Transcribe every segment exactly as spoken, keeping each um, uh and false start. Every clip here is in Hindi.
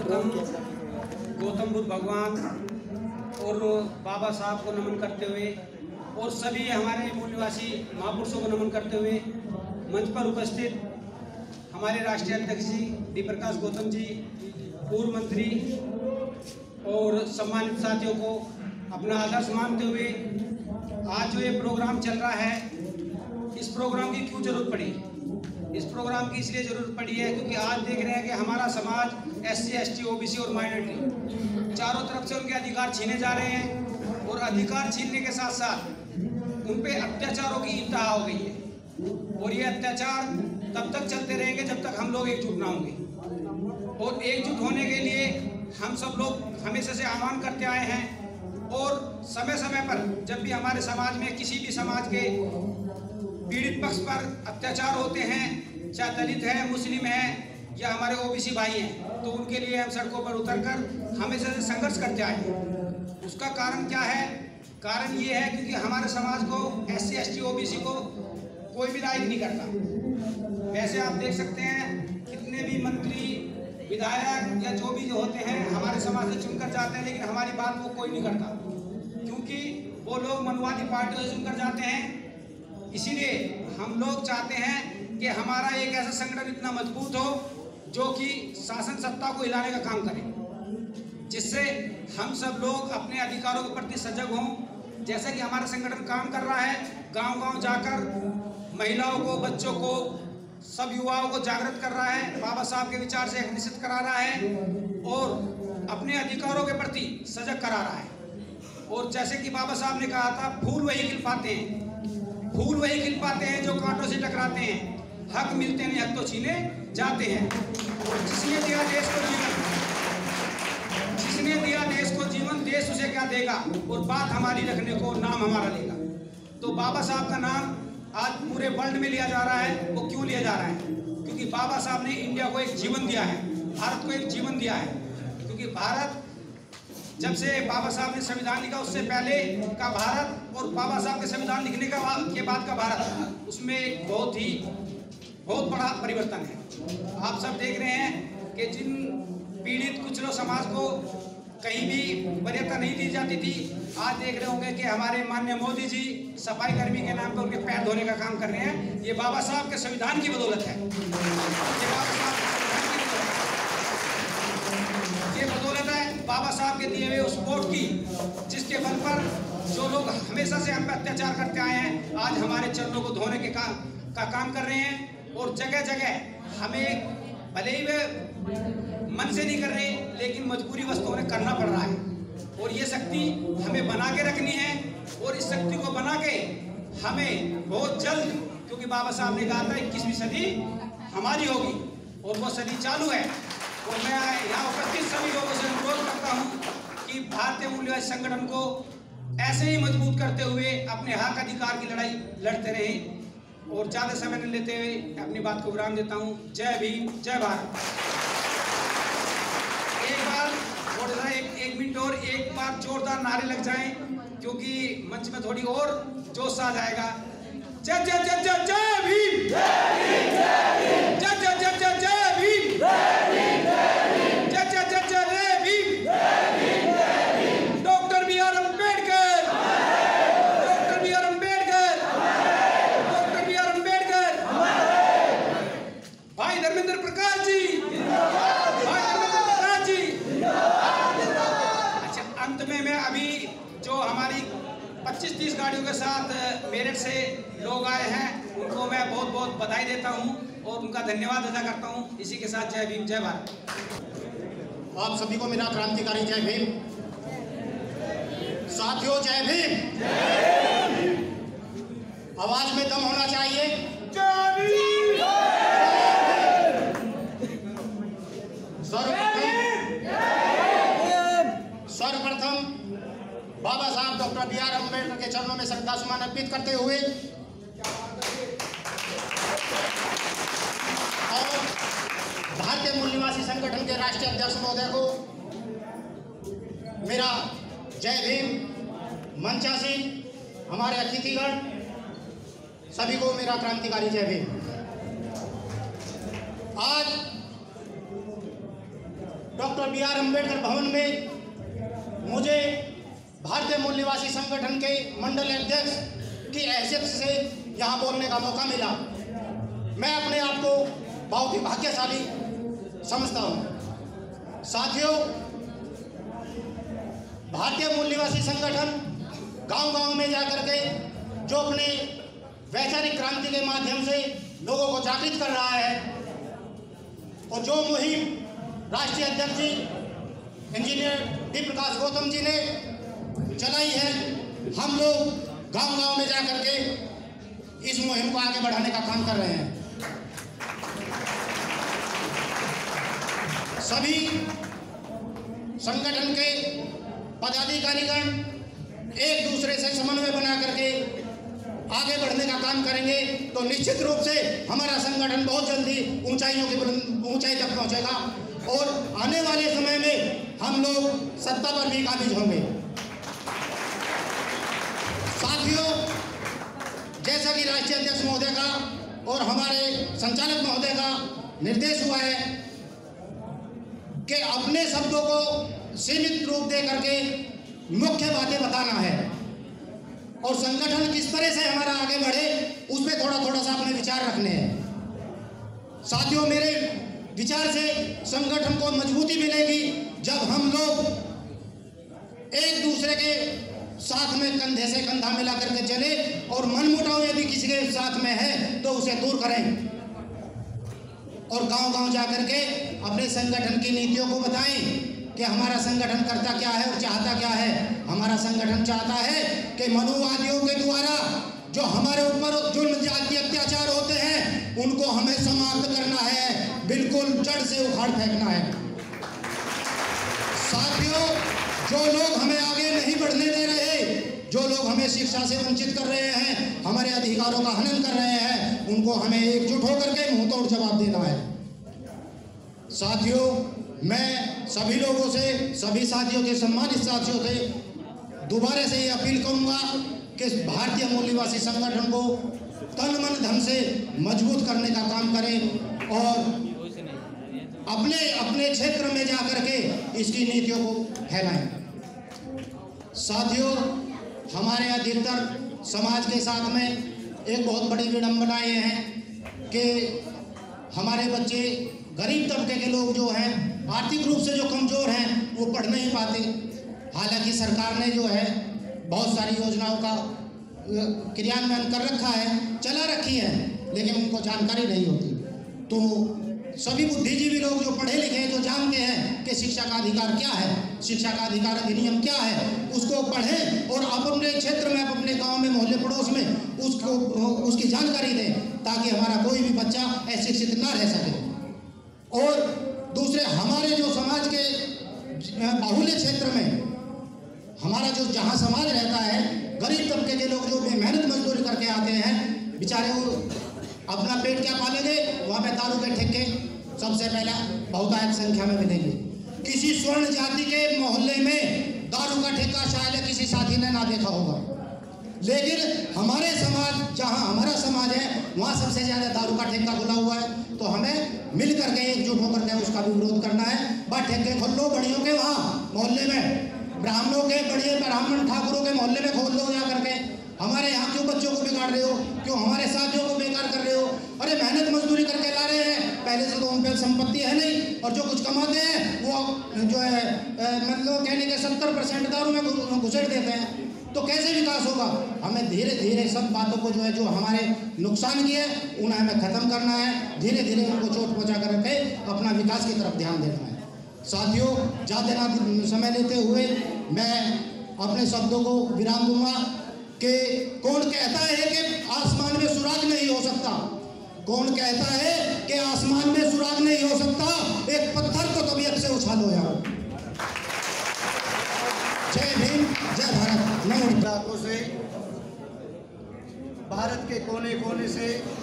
सर्वप्रथम गौतम बुद्ध भगवान और बाबा साहब को नमन करते हुए और सभी हमारे मूल निवासी महापुरुषों को नमन करते हुए मंच पर उपस्थित हमारे राष्ट्रीय अध्यक्ष जी डी प्रकाश गौतम जी, पूर्व मंत्री और सम्मानित साथियों को अपना आदर्श मानते हुए आज जो ये प्रोग्राम चल रहा है, इस प्रोग्राम की क्यों जरूरत पड़ी? इस प्रोग्राम की इसलिए जरूरत पड़ी है क्योंकि आज देख रहे हैं कि हमारा समाज S C, S T, O B C और माइनॉरिटी चारों तरफ से उनके अधिकार छीने जा रहे हैं और अधिकार छीनने के साथ साथ उन पे अत्याचारों की इंतहा हो गई है और ये अत्याचार तब तक चलते रहेंगे जब तक हम लोग एकजुट ना होंगे। और एकजुट होने के लिए हम सब लोग हमेशा से आह्वान करते आए हैं और समय समय पर जब भी हमारे समाज में किसी भी समाज के पीड़ित पक्ष पर अत्याचार होते हैं, चाहे दलित है, मुस्लिम है या हमारे ओ बी सी भाई हैं, तो उनके लिए हम सड़कों पर उतरकर हमेशा से संघर्ष करते आए हैं। उसका कारण क्या है? कारण ये है क्योंकि हमारे समाज को S C, S T, O B C को कोई भी लायक नहीं करता। वैसे आप देख सकते हैं कितने भी मंत्री, विधायक या जो भी जो होते हैं हमारे समाज से चुनकर जाते हैं, लेकिन हमारी बात वो कोई नहीं करता क्योंकि वो लोग मनुवादी पार्टियों से चुनकर जाते हैं। इसीलिए हम लोग चाहते हैं कि हमारा एक ऐसा संगठन इतना मजबूत हो जो कि शासन सत्ता को हिलाने का काम करे, जिससे हम सब लोग अपने अधिकारों के प्रति सजग हों। जैसे कि हमारा संगठन काम कर रहा है, गांव-गांव जाकर महिलाओं को, बच्चों को, सब युवाओं को जागृत कर रहा है, बाबा साहब के विचार से निश्चित करा रहा है और अपने अधिकारों के प्रति सजग करा रहा है। और जैसे कि बाबा साहब ने कहा था, फूल वही खिल पाते हैं, फूल वही खिल पाते हैं जो कांटों से टकराते हैं, हक मिलते नहीं, हक तो छीने जाते हैं। जिसने दिया देश को जीवन, जिसने दिया देश को जीवन, देश उसे क्या देगा? और बात हमारी रखने को नाम हमारा लेगा। तो बाबा साहब का नाम आज पूरे वर्ल्ड में लिया जा रहा है। वो क्यों लिया जा रहा है? क्योंकि बाबा साहब ने इंडिया को एक जीवन दिया है, भारत को एक जीवन दिया है। क्योंकि भारत जब से बाबा साहब ने संविधान लिखा, उससे पहले का भारत और बाबा साहब के संविधान लिखने का के बाद का भारत, उसमें बहुत ही बहुत बड़ा परिवर्तन है। आप सब देख रहे हैं कि जिन पीड़ित कुचलो समाज को कहीं भी वरीयता नहीं दी जाती थी, आज देख रहे होंगे कि हमारे माननीय मोदी जी सफाई कर्मी के नाम पर उनके पैर धोने का काम कर रहे हैं। ये बाबा साहब के संविधान की बदौलत है। ये बाबा साहब ये बदौलत है बाबा साहब के दिए हुए उस वोट की, जिसके बल पर जो लोग हमेशा से हम पे अत्याचार करते आए हैं, आज हमारे चरणों को धोने के काम का काम कर रहे हैं। और जगह जगह हमें भले ही वे मन से नहीं कर रहे, लेकिन मजबूरी वस्तु हमें करना पड़ रहा है। और ये शक्ति हमें बना के रखनी है और इस शक्ति को बना के हमें बहुत जल्द, क्योंकि बाबा साहब ने कहा था इक्कीसवीं सदी हमारी होगी और वो सदी चालू है। और मैं यहाँ उपस्थित सभी लोगों से अनुरोध करता हूँ कि भारतीय मूल्यवादी संगठन को ऐसे ही मजबूत करते हुए अपने हक अधिकार की लड़ाई लड़ते रहें। और ज़्यादा समय न लेते हुए अपनी बात को विराम देता हूँ। जय भीम, जय भारत। एक बार और एक, एक मिनट और एक बार जोरदार नारे लग जाएं, क्योंकि मंच में थोड़ी और जोश आ जाएगा। जय जय जय जय जय भीम, जय जय जय जय जय जय भीम, जय जय जय जय जय Bhim. Doctor B R Ambedkar, doctor B R Ambedkar, doctor B R Ambedkar, भाई धर्मेंद्र प्रकाश जी, भाई धर्मेंद्र प्रकाश जी। अच्छा, अंत में मैं अभी जो हमारी पच्चीस तीस गाड़ियों के साथ मेरठ से लोग आए हैं, उनको मैं बहुत बहुत बधाई देता हूं और उनका धन्यवाद अदा करता हूं। इसी के साथ जय भीम, जय भारत। आप सभी को मेरा क्रांतिकारी जय भीम। साथियों, जय भीम। आवाज में दम होना चाहिए। जय भीम। सर्वप्रथम बाबा साहब डॉक्टर बी आर अम्बेडकर के चरणों में श्रद्धासुमन अर्पित करते हुए और भारतीय मूल निवासी संगठन के राष्ट्रीय अध्यक्ष महोदय को मेरा जय भीम। मंचासी हमारे अतिथिगण सभी को मेरा क्रांतिकारी जय भीम। आज डॉक्टर बी आर अम्बेडकर भवन में मुझे भारतीय मूल निवासी संगठन के मंडल अध्यक्ष की हैसियत से यहाँ बोलने का मौका मिला। मैं अपने आप को बहुत ही भाग्यशाली समझता हूँ। साथियों, भारतीय मूल निवासी संगठन गांव-गांव में जाकर के जो अपने वैचारिक क्रांति के माध्यम से लोगों को जागृत कर रहा है और जो मुहिम राष्ट्रीय अध्यक्ष जी इंजीनियर डी प्रकाश गौतम जी ने चलाई है, हम लोग गांव-गांव में जाकर के इस मुहिम को आगे बढ़ाने का काम कर रहे हैं। सभी संगठन के पदाधिकारीगण एक दूसरे से समन्वय बना करके आगे बढ़ने का काम करेंगे तो निश्चित रूप से हमारा संगठन बहुत जल्दी ऊंचाइयों की ऊंचाई तक पहुंचेगा और आने वाले समय में हम लोग सत्ता पर भी काबिज होंगे। साथियों, जैसा कि राष्ट्रीय अध्यक्ष महोदय का और हमारे संचालक महोदय का निर्देश हुआ है कि अपने शब्दों को सीमित रूप दे करके मुख्य बातें बताना है और संगठन किस तरह से हमारा आगे बढ़े उस पर थोड़ा थोड़ा सा अपने विचार रखने हैं। साथियों, मेरे विचार से संगठन को मजबूती मिलेगी जब हम लोग एक दूसरे के साथ में कंधे से कंधा मिला करके चले और मनमुटाव यदि किसी के साथ में है तो उसे दूर करें और गांव-गांव जाकर के अपने संगठन की नीतियों को बताएं कि हमारा संगठन करता क्या है और चाहता क्या है। हमारा संगठन चाहता है कि मनुवादियों के द्वारा जो हमारे ऊपर जुल्म जाति अत्याचार होते हैं उनको हमें समाप्त करना है, बिल्कुल जड़ से उखाड़ फेंकना है। साथियों, जो लोग हमें आगे नहीं बढ़ने दे रहे, जो लोग हमें शिक्षा से वंचित कर रहे हैं, हमारे अधिकारों का हनन कर रहे हैं, उनको हमें एकजुट होकर के मुंह तोड़ जवाब देना है। साथियों, मैं सभी लोगों से, सभी साथियों के सम्मानित साथियों से दोबारा से ये अपील करूंगा कि भारतीय मूल निवासी संगठन को तन मन धन से मजबूत करने का काम करें और अपने अपने क्षेत्र में जाकर के इसकी नीतियों को फैलाएं। साथियों, हमारे अधिकतर समाज के साथ में एक बहुत बड़ी विडंबना ये है कि हमारे बच्चे, गरीब तबके के लोग जो हैं, आर्थिक रूप से जो कमज़ोर हैं, वो पढ़ नहीं पाते। हालांकि सरकार ने जो है बहुत सारी योजनाओं का क्रियान्वयन कर रखा है, चला रखी है, लेकिन उनको जानकारी नहीं होती। तो सभी बुद्धिजीवी लोग जो पढ़े लिखे हैं, जो जानते हैं कि शिक्षा का अधिकार क्या है, शिक्षा का अधिकार अधिनियम क्या है, उसको पढ़ें और अपने क्षेत्र में, अपने गांव में, मोहल्ले पड़ोस में उसको उसकी जानकारी दें ताकि हमारा कोई भी बच्चा अशिक्षित ना रह सके। और दूसरे, हमारे जो समाज के बाहुल्य क्षेत्र में, हमारा जो जहाँ समाज रहता है, गरीब तबके के लोग जो मेहनत मजदूरी करके आते हैं, बेचारे वो अपना पेट क्या पालेंगे, वहाँ पे दारू के ठेके सबसे पहला बहुतायत संख्या में मिलेंगे। किसी स्वर्ण जाति के मोहल्ले में दारू का ठेका शायद किसी साथी ने ना देखा होगा, लेकिन हमारे समाज, जहाँ हमारा समाज है, वहाँ सबसे ज़्यादा दारू का ठेका खुला हुआ है। तो हमें मिल करके एकजुट होकर के उसका भी विरोध करना है। बस ठेके खोल लो बड़ियों के, वहाँ मोहल्ले में ब्राह्मणों के, बड़े ब्राह्मण ठाकुरों के मोहल्ले में खोल लो जा करके। हमारे यहाँ क्यों बच्चों को बिगाड़ रहे हो, क्यों हमारे साथियों को बेकार कर रहे हो? अरे मेहनत मजदूरी करके ला रहे हैं, पहले से तो उन पर संपत्ति है नहीं, और जो कुछ कमाते हैं वो जो है मतलब कहने के सत्तर परसेंट दारू में घुसेड़ देते हैं। तो कैसे विकास होगा? हमें धीरे धीरे सब बातों को जो है, जो हमारे नुकसान की है, उन्हें हमें ख़त्म करना है। धीरे धीरे उनको चोट पहुँचा कर रखे अपना विकास की तरफ ध्यान देना है। साथियों, ज़्यादा ना समय लेते हुए मैं अपने शब्दों को विराम दूंगा कि कौन कहता है कि आसमान में सुराग नहीं हो सकता? कौन कहता है कि आसमान में सुराग नहीं हो सकता? एक पत्थर को तबीयत से उछालो यार। जय भीम, जय भारत। इलाकों से, भारत के कोने कोने से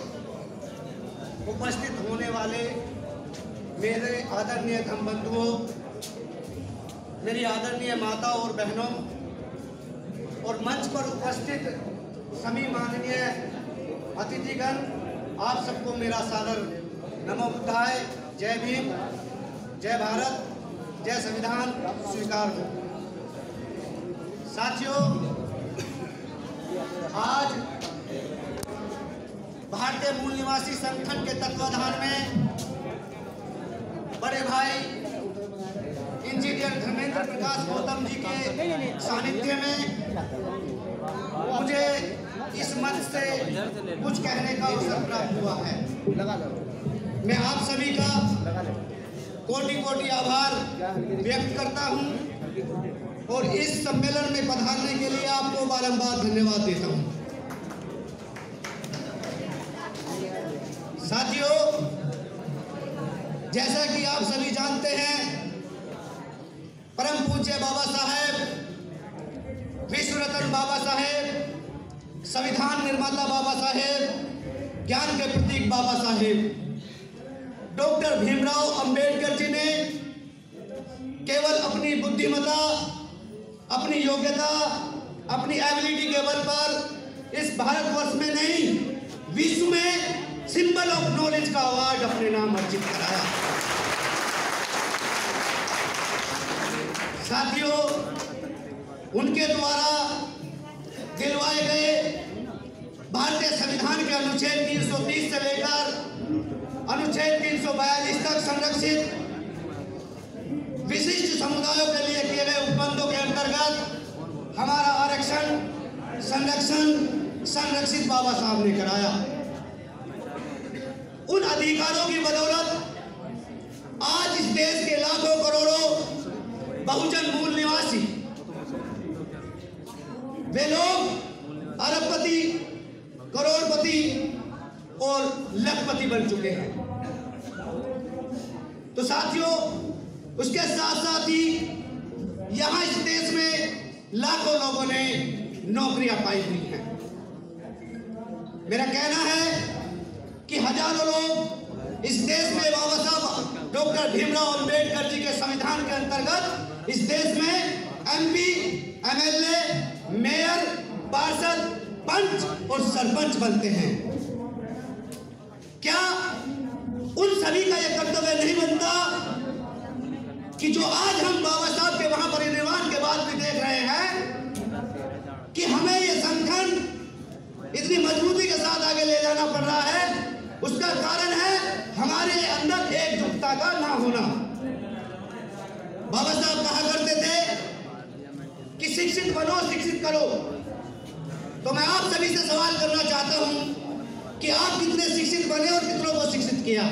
उपस्थित होने वाले मेरे आदरणीय धर्म बंधुओं, मेरी आदरणीय माता और बहनों, और मंच पर उपस्थित सभी माननीय अतिथिगण, आप सबको मेरा सादर नमो बुद्धाय। जय भीम, जय भारत। जय संविधान स्वीकार हो। साथियों, आज भारतीय मूल निवासी संगठन के तत्वाधान में बड़े भाई इंजीनियर धर्मेंद्र प्रकाश गौतम जी के सानिध्य में मुझे इस मंच से कुछ कहने का अवसर प्राप्त हुआ है। मैं आप सभी का कोटि कोटि आभार व्यक्त करता हूं और इस सम्मेलन में पधारने के लिए आपको बारंबार धन्यवाद देता हूं। साथियों, जैसा कि आप सभी जानते हैं, परम पूज्य बाबा साहेब, विश्व रत्न बाबा साहेब, संविधान निर्माता बाबा साहेब, ज्ञान के प्रतीक बाबा साहेब डॉक्टर भीमराव अंबेडकर जी ने केवल अपनी बुद्धिमत्ता, अपनी योग्यता, अपनी एबिलिटी के बल पर इस भारतवर्ष में नहीं, विश्व में सिंबल ऑफ नॉलेज का अवार्ड अपने नाम अर्जित कराया। साथियों, उनके द्वारा दिलवाए गए भारतीय संविधान के अनुच्छेद तीन सौ तीस से लेकर अनुच्छेद तीन सौ बयालीस तक संरक्षित विशिष्ट समुदायों के लिए किए गए उपबंधों के अंतर्गत हमारा आरक्षण, संरक्षण, संरक्षित बाबा साहब ने कराया। उन अधिकारों की बदौलत आज इस देश के लाखों करोड़ों बहुजन मूल निवासी, वे लोग अरबपति, करोड़पति और लखपति बन चुके हैं। तो साथियों, उसके साथ साथ ही यहां इस देश में लाखों लोगों ने नौकरियां पाई हुई हैं। मेरा कहना है कि हजारों लोग इस देश में बाबा साहब डॉक्टर भीमराव अंबेडकर जी के संविधान के अंतर्गत इस देश में एमपी, एमएलए, मेयर, पार्षद, पंच और सरपंच बनते हैं। क्या उन सभी का यह कर्तव्य नहीं बनता कि जो आज हम बाबा साहब के वहां परिनिर्वाण के बाद भी देख रहे हैं कि हमें यह संगठन इतनी मजबूती के साथ आगे ले जाना पड़ रहा है, उसका कारण है हमारे अंदर एकजुटता का ना होना। बाबा साहब कहा करते थे कि शिक्षित बनो, शिक्षित करो। तो मैं आप सभी से सवाल करना चाहता हूं कि आप कितने शिक्षित बने और कितनों को शिक्षित किया।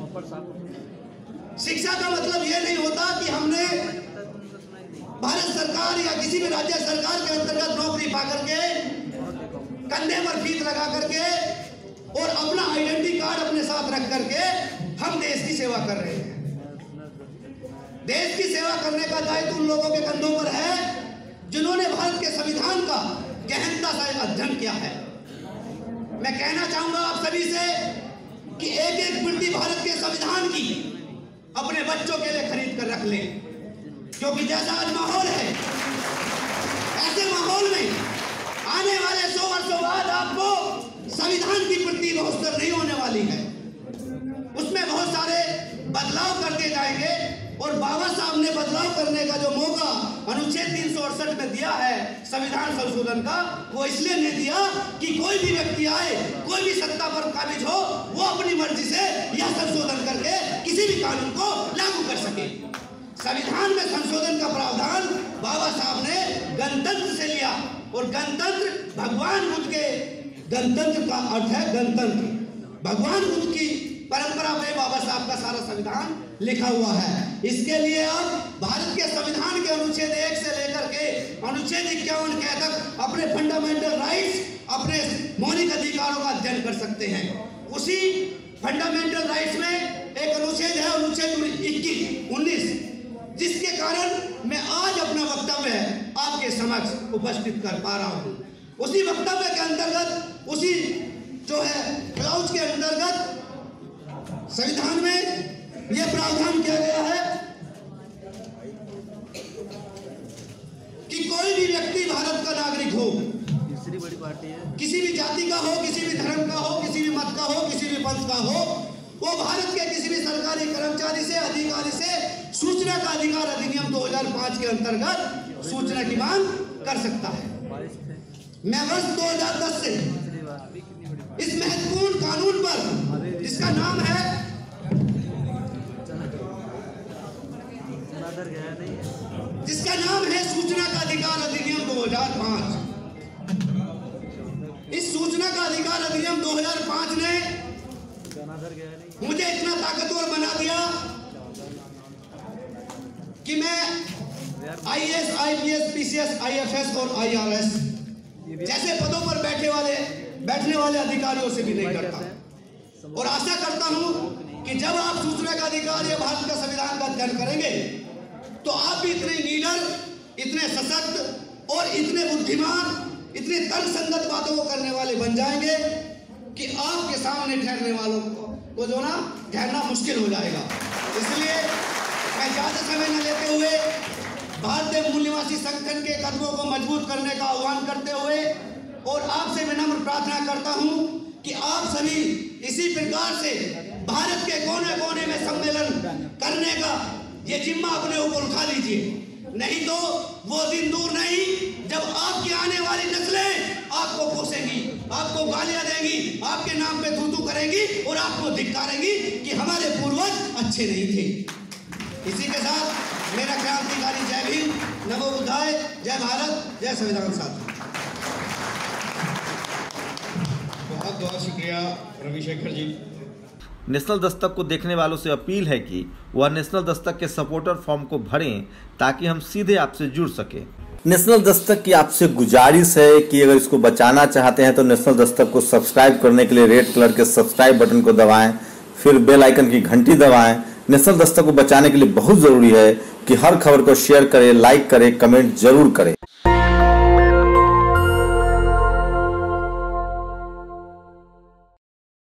शिक्षा का मतलब यह नहीं होता कि हमने भारत सरकार या किसी भी राज्य सरकार के अंतर्गत नौकरी पा करके, कंधे पर फीस लगा करके और अपना आइडेंटिटी कार्ड अपने साथ रख करके हम देश की सेवा कर रहे हैं। देश की सेवा करने का दायित्व उन लोगों के कंधों पर है जिन्होंने भारत के संविधान का गहनता से अध्ययन किया है। मैं कहना चाहूंगा आप सभी से कि एक एक प्रति भारत के संविधान की अपने बच्चों के लिए खरीद कर रख लें, क्योंकि जैसा आज माहौल है, ऐसे माहौल में आने वाले सौ वर्षों बाद आपको संविधान की प्रति बहुस्तर नहीं होने वाली है। उसमें बहुत सारे बदलाव करते जाएंगे और बाबा साहब ने बदलाव करने का जो मौका अनुच्छेद तीन सौ अड़सठ में दिया है संविधान संशोधन का, वो इसलिए नहीं दिया कि कोई भी व्यक्ति आए, कोई भी सत्ता पर काबिज हो, वो अपनी मर्जी से यह संशोधन करके किसी भी कानून को लागू कर सके। संविधान में संशोधन का प्रावधान बाबा साहब ने गणतंत्र से लिया और गणतंत्र भगवान बुद्ध के गणतंत्र का अर्थ है गणतंत्र। भगवान बुद्ध की परंपरा में बाबा साहब का सारा संविधान लिखा हुआ है। इसके लिए आप भारत के संविधान के अनुच्छेद एक से लेकर के अनुच्छेद इक्यावन के तक अपने फंडामेंटल राइट्स, अपने मौलिक अधिकारों का अध्ययन कर सकते हैं। उसी फंडामेंटल राइट्स में एक अनुच्छेद है, अनुच्छेद इक्कीस उन्नीस, जिसके कारण मैं आज अपना वक्तव्य आपके समक्ष उपस्थित कर पा रहा हूँ। उसी वक्तव्य के अंतर्गत, उसी जो है क्लाउज के अंतर्गत संविधान में यह प्रावधान किया गया है कि कोई भी व्यक्ति भारत का नागरिक हो, तीसरी बड़ी पार्टी है, किसी भी जाति का हो, किसी भी धर्म का हो, किसी भी मत का हो, किसी भी पंथ का हो, वो भारत के किसी भी सरकारी कर्मचारी से, अधिकारी से सूचना का अधिकार अधिनियम दो हज़ार पाँच के अंतर्गत सूचना की मांग कर सकता है। मैं वर्ष दो हज़ार दस से इस महत्वपूर्ण कानून पर, जिसका नाम है जिसका नाम है सूचना का अधिकार अधिनियम दो हज़ार पाँच, इस सूचना का अधिकार अधिनियम दो हज़ार पाँच ने मुझे इतना ताकतवर बना दिया कि मैं I A S, I P S, P C S, I F S और आई आर एस जैसे पदों पर बैठे वाले बैठने वाले अधिकारियों से भी नहीं करता। और आशा करता हूं कि जब आप सूचना का अधिकार या भारत का संविधान का अध्ययन करेंगे तो आप भी इतने लीडर, इतने सशक्त और इतने बुद्धिमान, इतने तर्कसंगत बातों को करने वाले बन जाएंगे कि आपके सामने ठहरने वालों को जो ना ठहरना मुश्किल हो जाएगा। इसलिए मैं ज्यादा समय न लेते हुए भारतीय मूल निवासी संगठन के कदमों को मजबूत करने का आह्वान करते हुए और आपसे विनम्र प्रार्थना करता हूं कि आप सभी इसी प्रकार से भारत के कोने कोने में सम्मेलन करने का ये जिम्मा अपने ऊपर उठा लीजिए। नहीं तो वो दिन दूर नहीं जब आपकी आने वाली नस्लें आपको कोसेंगी, आपको गालियां देंगी, आपके नाम पे थू थू करेंगी और आपको धिक्कारेंगी कि हमारे पूर्वज अच्छे नहीं थे। इसी के साथ मेरा क्रांतिकारी जय भीम, नमो बुद्धाय, जय भारत, जय संविधान। साथ बहुत बहुत शुक्रिया रविशेखर जी। नेशनल दस्तक को देखने वालों से अपील है कि वह नेशनल दस्तक के सपोर्टर फॉर्म को भरें ताकि हम सीधे आपसे जुड़ सकें। नेशनल दस्तक की आपसे गुजारिश है कि अगर इसको बचाना चाहते हैं तो नेशनल दस्तक को सब्सक्राइब करने के लिए रेड कलर के सब्सक्राइब बटन को दबाएं, फिर बेल आइकन की घंटी दबाएं। नेशनल दस्तक को बचाने के लिए बहुत जरूरी है कि हर खबर को शेयर करें, लाइक करें, कमेंट जरूर करें।